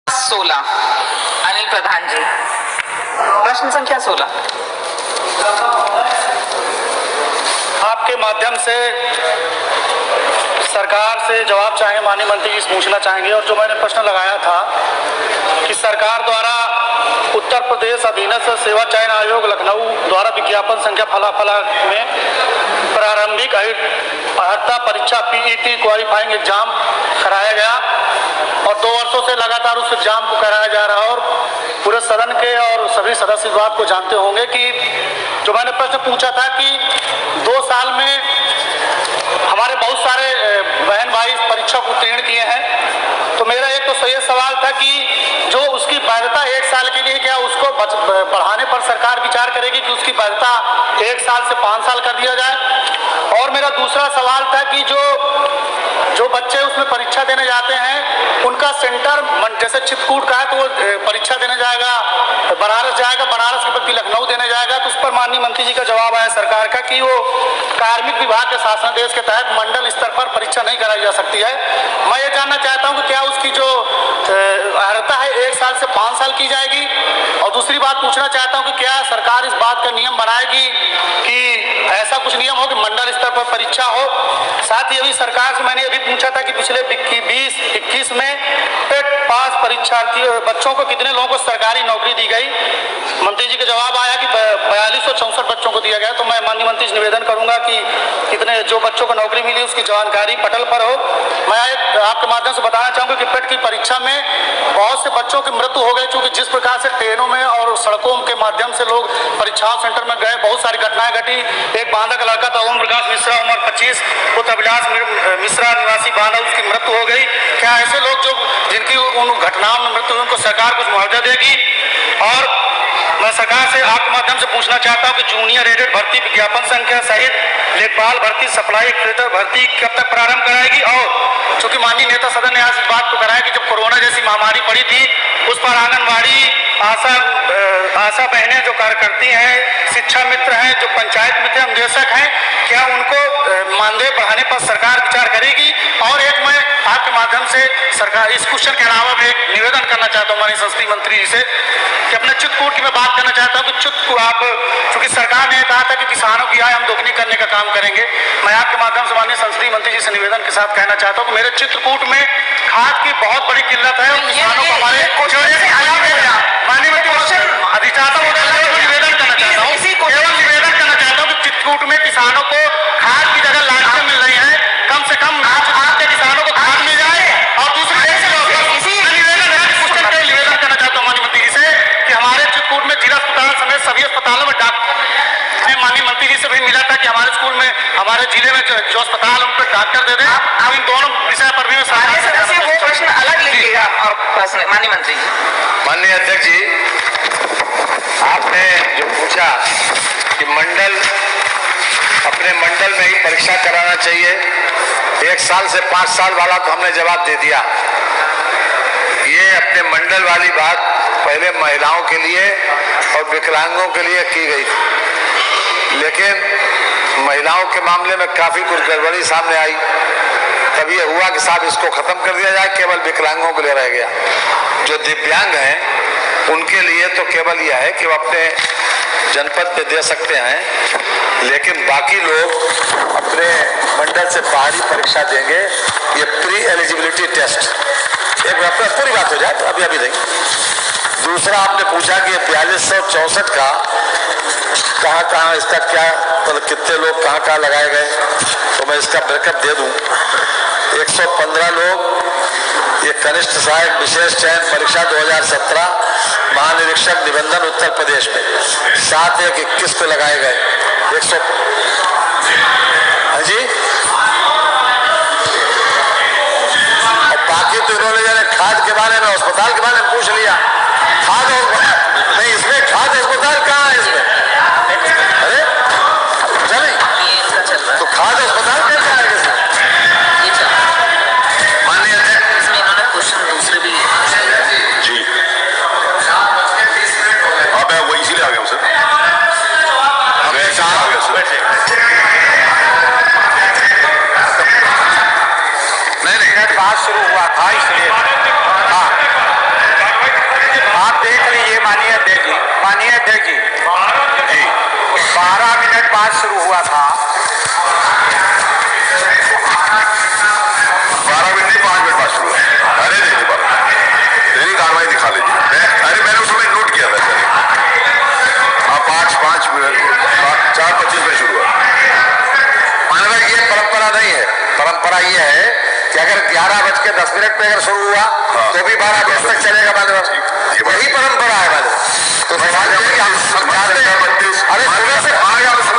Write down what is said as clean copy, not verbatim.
16 अनिल प्रधान जी, प्रश्न संख्या 16। आपके माध्यम से सरकार से जवाब चाहेंगे, माननीय मंत्री जी से पूछना चाहेंगे। और जो मैंने प्रश्न लगाया था कि सरकार द्वारा उत्तर प्रदेश अधीनस्थ सेवा चयन आयोग लखनऊ द्वारा विज्ञापन संख्या फलाफला में प्रारंभिक अर्हता परीक्षा पीईटी क्वालिफाइंग एग्जाम कराया गया और 2 वर्षों से लगातार उस एग्जाम को कराया जा रहा है। और पूरे सदन के और सभी सदस्य इस बात को जानते होंगे कि जो मैंने प्रश्न पूछा था कि 2 साल में हमारे बहुत सारे बहन भाई इस परीक्षा को उत्तीर्ण किए हैं, तो मेरा एक तो ये सवाल था कि जो उसकी वैधता 1 साल के लिए, क्या उसको बढ़ाने पर सरकार विचार करेगी कि उसकी वैधता 1 साल से 5 साल कर दिया जाए। और मेरा दूसरा सवाल था कि जो बच्चे उसमें परीक्षा देने जाते हैं उनका सेंटर जैसे चित्रकूट का है तो वो परीक्षा देने जाएगा बनारस जाएगा, बनारस के बच्चे लखनऊ देने जाएगा, तो उस पर माननीय मंत्री जी का जवाब आया सरकार का कि वो कार्मिक विभाग के शासनादेश के तहत मंडल स्तर पर परीक्षा नहीं कराई जा सकती है। मैं ये जानना चाहता हूँ कि क्या उसकी जो अर्हता है 1 साल से 5 साल की जाएगी। और दूसरी बात पूछना चाहता हूँ कि क्या सरकार इस बात का नियम बनाएगी कि ऐसा कुछ नियम हो कि मंडल स्तर पर परीक्षा हो। साथ ही अभी सरकार से मैंने अभी पूछा था कि पिछले 20-21 में टेट पास परीक्षार्थी बच्चों को कितने लोगों को सरकारी नौकरी दी गई। मंत्री जी का जवाब आया कि 4264 बच्चों को दिया गया। तो मैं माननीय मंत्री से निवेदन करूंगा कि कितने जो बच्चों को नौकरी मिली उसकी जानकारी पटल पर हो। मैं आपके माध्यम से बताना चाहूँगा कि पेट की परीक्षा में बहुत से बच्चों की मृत्यु हो गई, क्योंकि जिस प्रकार से ट्रेनों में और सड़कों के माध्यम से लोग परीक्षा सेंटर में गए, बहुत सारी घटनाएं घटी। एक बांदा का लड़का था ओम प्रकाश मिश्रा, उम्र 25, पुत्र अभिलाष मिश्रा निवासी बांदा, उसकी मृत्यु हो गई। क्या ऐसे लोग जो जिनकी उन घटनाओं में मृत्यु हुई उनको सरकार कुछ मुआवजा देगी। और मैं सरकार से आपके माध्यम से पूछना चाहता हूं कि जूनियर एडेड भर्ती विज्ञापन संख्या सहित लेखपाल भर्ती, सप्लाई ऑपरेटर भर्ती कब तक प्रारंभ कराएगी। और चूंकि माननीय नेता सदन ने आज इस बात को कराया कि जब कोरोना जैसी महामारी पड़ी थी उस पर आंगनबाड़ी आशा बहनें जो कार्य करती हैं, शिक्षा मित्र हैं, जो पंचायत मित्र अनुदेशक हैं, क्या उनको मानदेय बढ़ाने पर सरकार विचार करेगी। और एक मैं आपके माध्यम से सरकार इस क्वेश्चन के अलावा मैं एक निवेदन करना चाहता हूँ माननीय संसदीय मंत्री जी से कि अपने चित्रकूट की मैं बात करना चाहता हूँ कि चित्रकूट आप चूंकि सरकार ने कहा था कि किसानों की आय हम दोगुनी करने का काम करेंगे। मैं आपके माध्यम से माननीय संसदीय मंत्री जी से निवेदन के साथ कहना चाहता हूँ कि मेरे चित्रकूट में खाद की बहुत बड़ी किल्लत है और किसानों को हमारे माननीय मंत्री अधिचाता निवेदन करना चाहता हूँ कि चित्रकूट में किसानों को खाद की जगह लाशें मिल रही है, कम से कम आपके किसानों को खाद मिल जाए। और दूसरी निवेदन करना चाहता हूँ माननीय मंत्री जी से कि हमारे चित्रकूट में जिला अस्पताल समेत सभी अस्पतालों में मैं माननीय मंत्री जी से भी मिला था कि हमारे स्कूल में हमारे जिले में जो अस्पताल उन पर डॉक्टर दे दें। अब इन दोनों विषय पर भी वो प्रश्न अलग लीजिएगा। और माननीय मंत्री जी, माननीय अध्यक्ष जी, आपने जो पूछा कि अपने मंडल में ही परीक्षा कराना चाहिए, 1 साल से 5 साल वाला तो हमने जवाब दे दिया। ये अपने मंडल वाली बात पहले महिलाओं के लिए और विकलांगों के लिए की गई, लेकिन महिलाओं के मामले में काफी कुछ गड़बड़ी सामने आई, तब ये हुआ कि साहब इसको खत्म कर दिया जाए, केवल विकलांगों के लिए रह गया। जो दिव्यांग हैं उनके लिए तो केवल यह है कि वो अपने जनपद में दे सकते हैं, लेकिन बाकी लोग अपने मंडल से बाहरी परीक्षा देंगे। ये प्री एलिजिबिलिटी टेस्ट, एक पूरी बात हो जाए तो अभी नहीं। दूसरा आपने पूछा कि 4264 का कहाँ इसका क्या मतलब कितने लोग कहाँ लगाए गए, तो मैं इसका ब्रेकअप दे दूं। 115 लोग ये कनिष्ठ सहायक विशेष चयन परीक्षा 2017 महानिरीक्षक निबंधन उत्तर प्रदेश में, 7/1/21 को लगाए गए 100। हाँ जी, और बाकी तो इन्होंने खाद के बारे में, अस्पताल के बारे में पूछ लिया। खाद और नहीं, इसमें खाद अस्पताल कहाँ है इसमें? अरे पूछा नहीं तो खाद अस्पताल कैसे आएगा इसमें? माननीय अध्यक्ष, इन्होंने क्वेश्चन दूसरे भी जी, अब मैं वही इसीलिए आ गया हूँ सर। नहीं बात शुरू हुआ था इसलिए। हाँ परंपरा ये है कि अगर 11:10 पे अगर शुरू हुआ तो भी 12 बजे तक चलेगा मान्यवर, यही परंपरा है मान्यवर। तो सवाल ये है कि हम चाहते हैं, अरे सुबह से